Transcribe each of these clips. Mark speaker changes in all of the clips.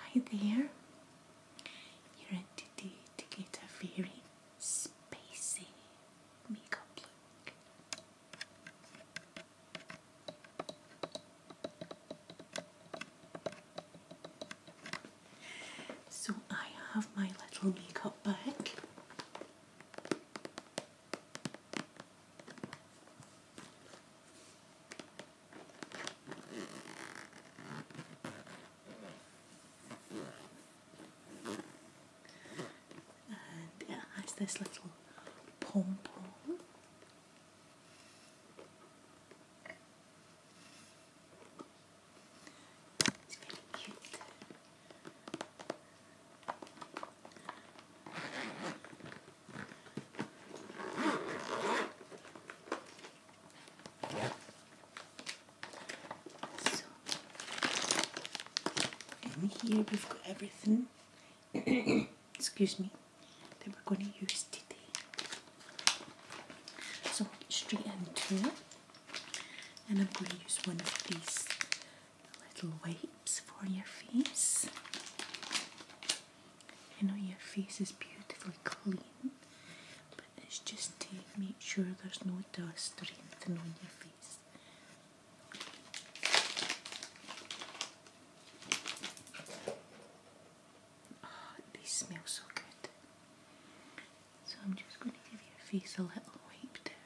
Speaker 1: Hi there, you're in today to get a very spicy makeup look. So I have my little makeup bag. And it has this little pom-pom. It's very cute. So, in here we've got everything, excuse me, that we're going to use today. So I'll get straight into it, and I'm going to use one of these little wipes for your face. I know your face is beautifully clean, but it's just to make sure there's no dust or anything on your face. Oh, these smell so good. So I'm just going to give your face a little wipe down.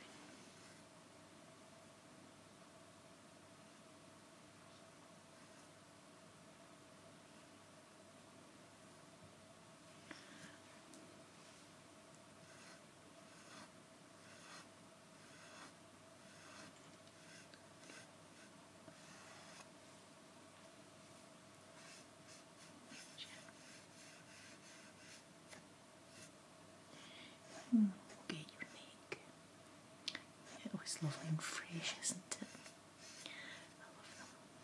Speaker 1: Get your neck. It was lovely and fresh, isn't it? I love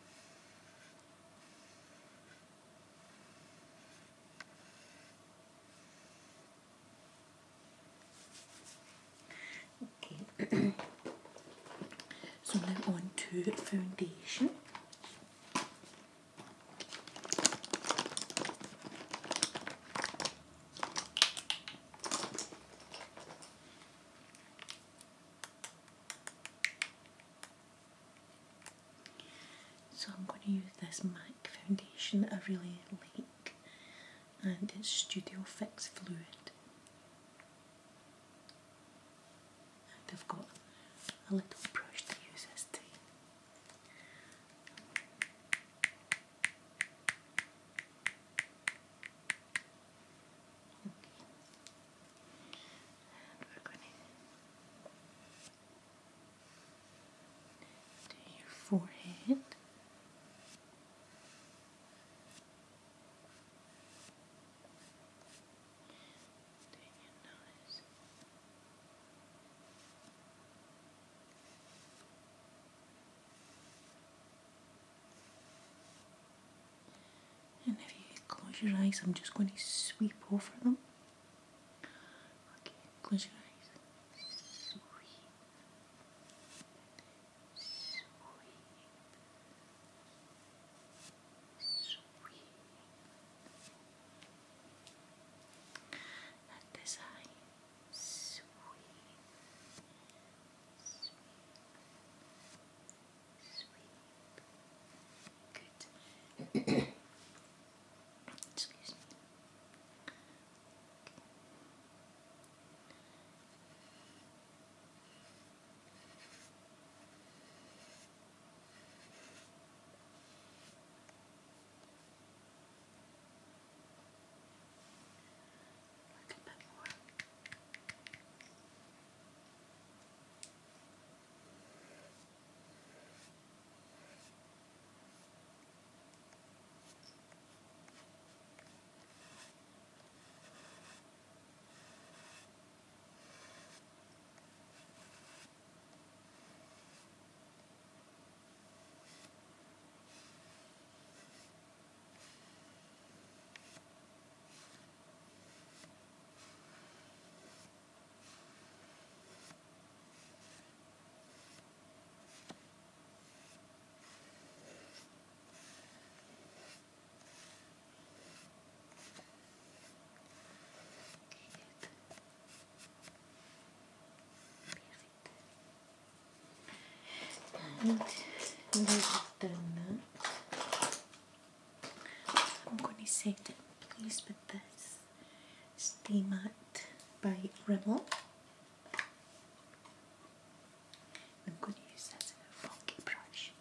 Speaker 1: them. Okay. So now on to foundation. So I'm going to use this MAC foundation that I really like, and it's Studio Fix Fluid. And I've got a little brush to use this too. Okay. And we're going to do your forehead. And if you close your eyes, I'm just going to sweep over them. Okay, close your eyes. Sweep. Sweep. Sweep. At this eye. Sweep. Sweep. Sweep. Good. Excuse me. And now we've done that, I'm going to set it in place with this Stay Matte by Rimmel. I'm going to use this funky brush.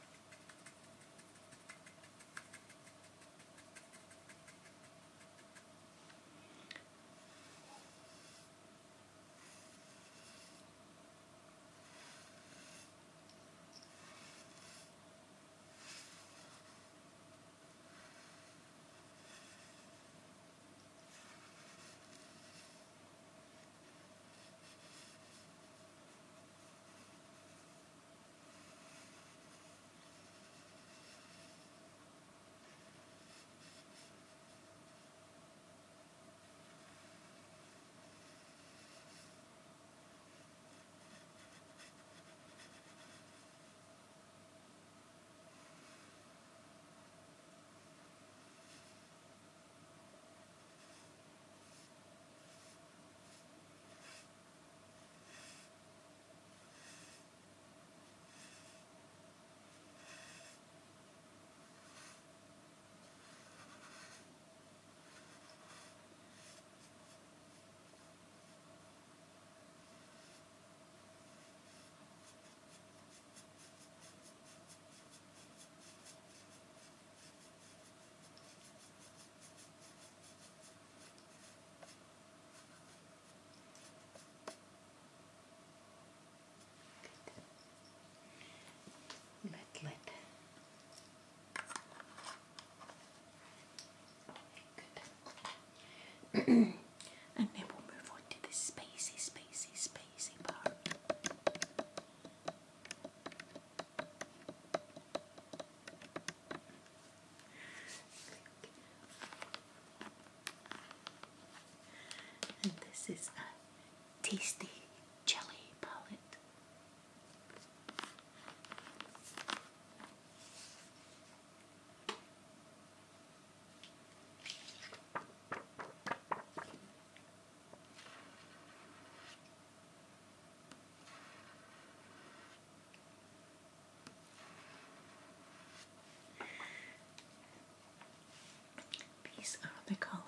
Speaker 1: Lid. Good. And then we'll move on to the spicy part. And this is a tasty chili palette. These are the colours.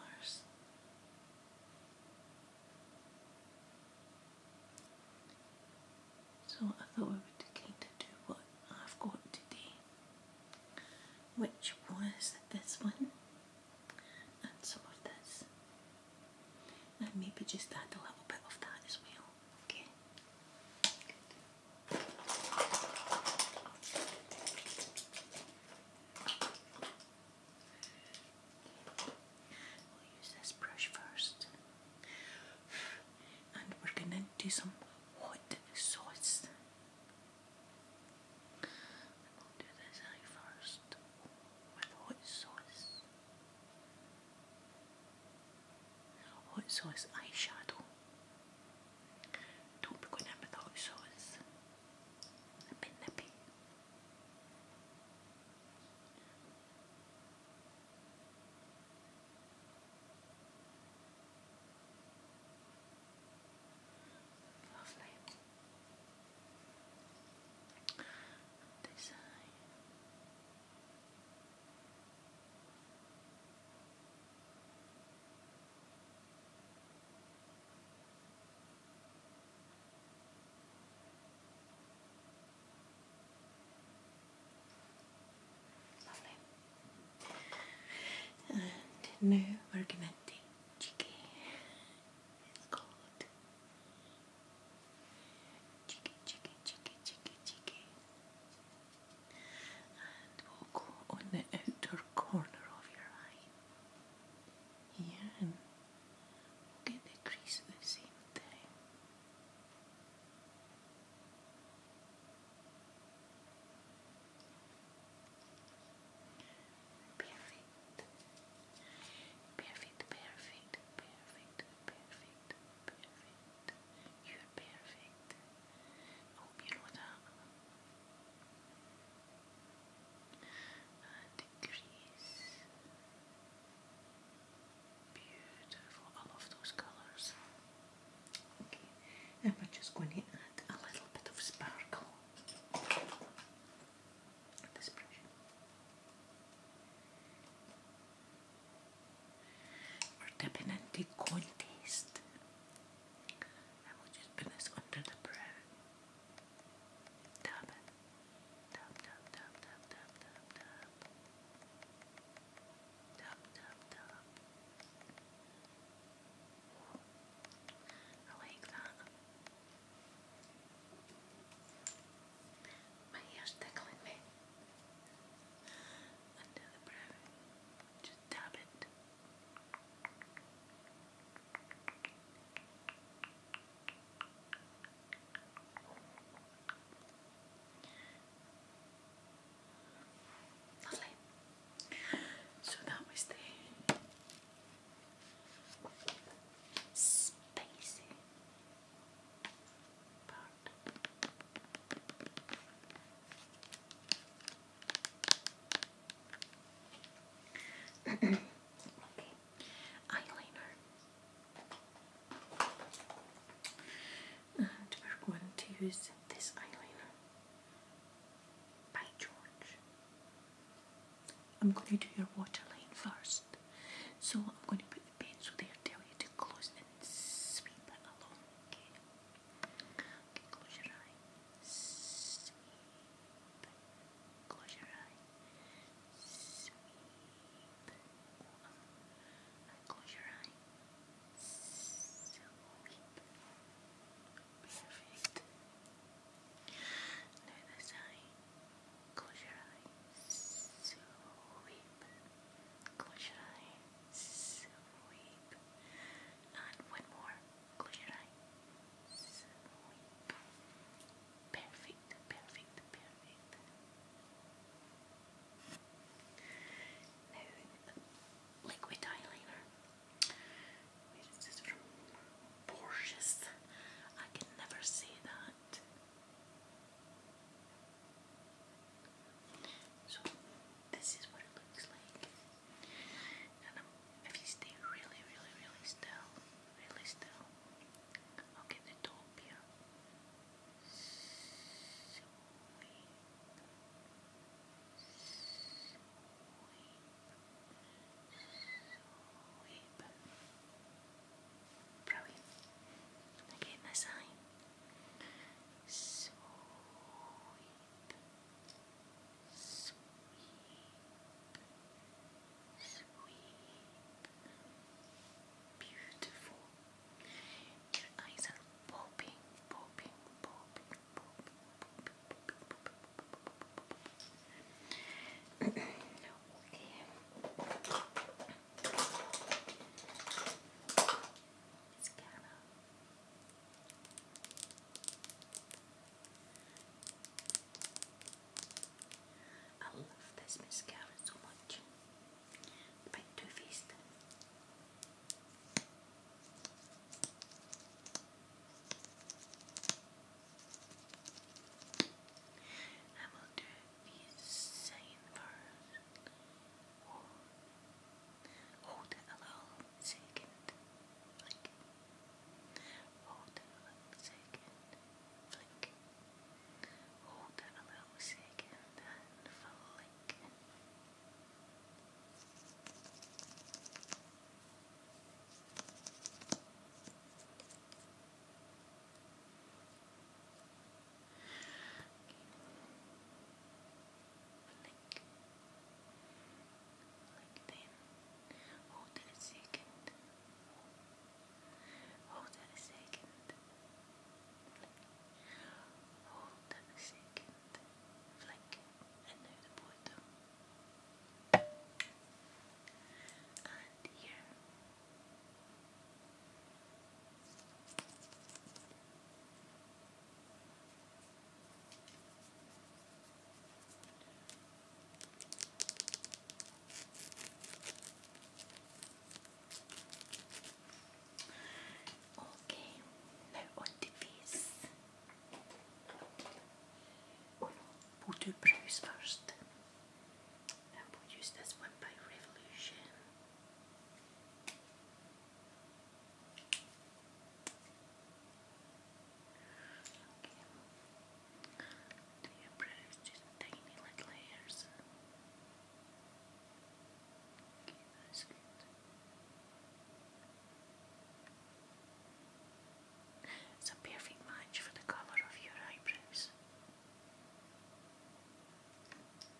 Speaker 1: So I thought we would kind of do what I've got today, which was this one and some of this, and maybe just add a little bit of that as well. Okay. Good. We'll use this brush first, and we're going to do some hot sauce. We'll do this eye first with hot sauce. Hot sauce eyeshadow. Don't be going in with hot sauce. A bit nippy. Lovely. This eye. Lovely. And now we're going to take Cheeky. It's called Cheeky. And we'll go on the outer corner of your eye here, and get the crease at the same time. Perfect. use this eyeliner by George. I'm going to do your waterline first. So I'm going to put the pencil there, tell you to close and sweep it along. Okay, okay, close your eye. Sweep. Close your eye. Sweep. And close your eye. Sweep. Perfect. Now this eye. Close your eye. Sweep. Close your eye. Sweep. And one more. Close your eye. Sweep. Perfect, perfect, perfect. Now, liquid eyeliner. Where is this from? Porsche's. I can never say that. So, this is what it looks like. And if you stay really, really, really still, I'll get the top here. Sweep. Sweep. Brilliant. Again, this eye. Sweep. Sweep. Sweep. Beautiful. Your eyes are popping, popping, popping, popping, popping, popping. Okay. Mascara. I love this mascara so much. By Too Faced. I will do the same first. Hold it a little second. Flick. Hold it a little second. Flick. Hold it a little second and flick. Flick. Flick then. Hold it a second. Hold it a second. Flick. Hold it a second. Flick. And now the bottom. And here. Okay, now on to face. Oh no, we'll do brows first. And we'll use this one by Revolution. Okay, do your brows, just tiny little hairs. Okay, that's good. It's a perfect match for the colour of your eyebrows.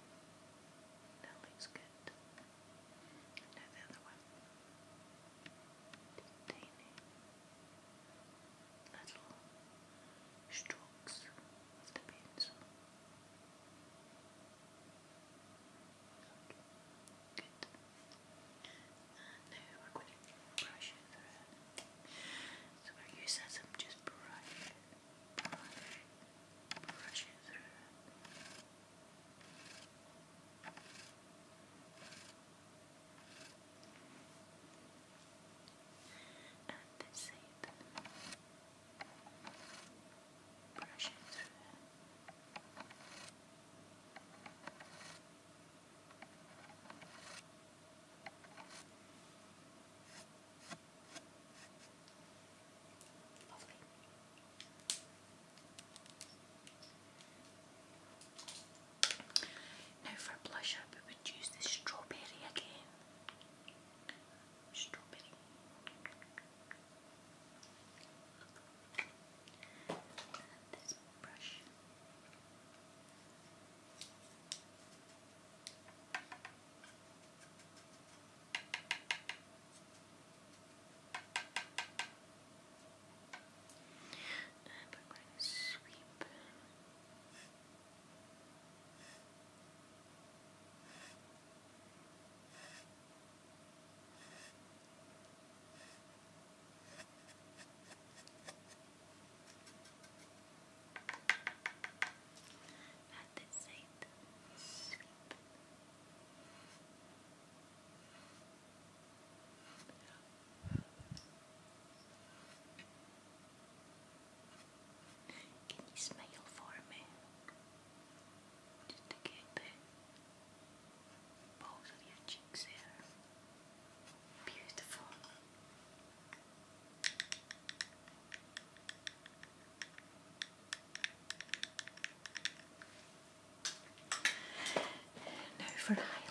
Speaker 1: for